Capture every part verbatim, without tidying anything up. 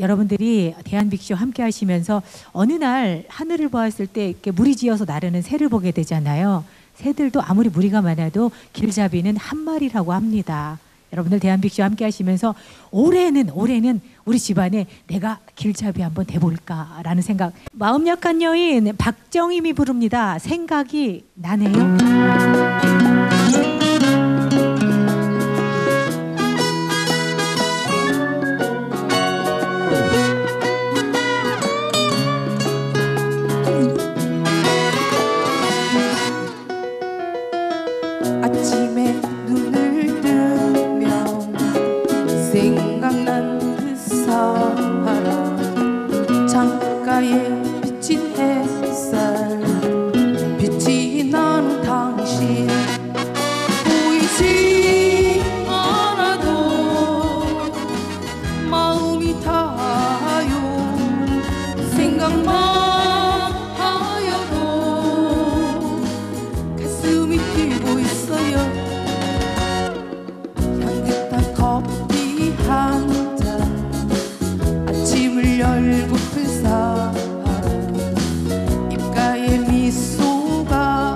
여러분들이 대한빅쇼 함께 하시면서 어느 날 하늘을 보았을 때 이렇게 무리지어서 나르는 새를 보게 되잖아요. 새들도 아무리 무리가 많아도 길잡이는 한 마리라고 합니다. 여러분들 대한빅쇼 함께 하시면서 올해는 올해는 우리 집안에 내가 길잡이 한번 돼볼까라는 생각. 마음 약한 여인 박정임이 부릅니다. 생각이 나네요. 아침에 눈을 뜨면 생각난 그 사람, 창가에 비친 햇살, 빛이 나는 당신 보이지 않아도 마음이 타요. 생각만 하여도 가슴이 뛰고 있어요. 향긋한 커피 한 잔, 아침을 열고픈 사람, 입가에 미소가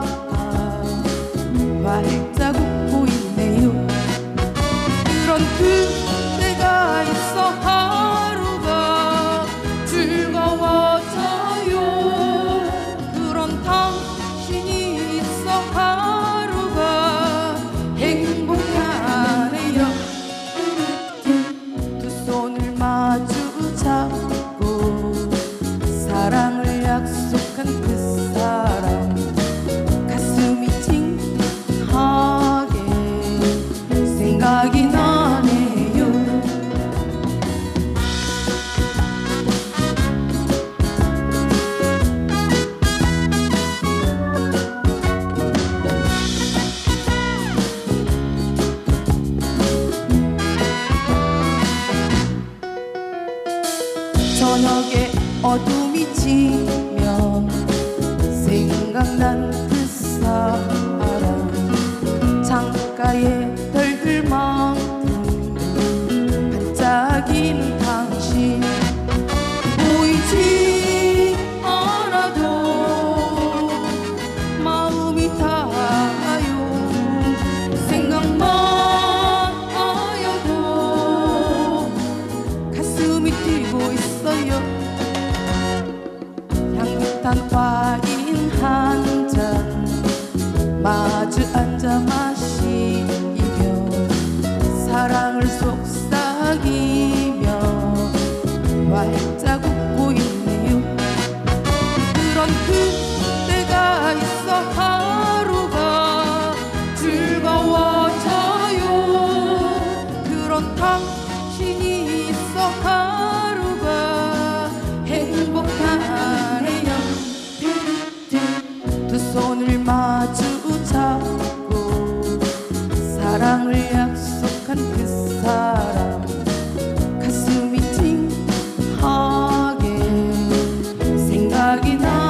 활짝 웃고 있네요. 그런 그때가 있어 하루가 즐거워져요. 그런 당신이 있어 하루가 행복하네요. 두 손을 마주 잡고 사랑을 약속한 그 사람, 가슴이 찡하게 생각이 나네요. 저녁에 어둠이 지면 생각난 그 사람, 창가에 별들만큼 반짝이는 당신 보이지 않아도 마음이 타요. 생각만 하여도 가슴이 뛰고 있어요. 향긋한 와인 한 잔 마주 앉아 마시며 사랑을 속삭이며 활짝 웃고 있네요. 그런 그때가 있어 하루가 즐거워져요. 그런 당신이 있어 하루가 행복하네요. 두 손을 마주 잡고 사랑을 약속한 그 사람, 가슴이 찡하게 생각이 나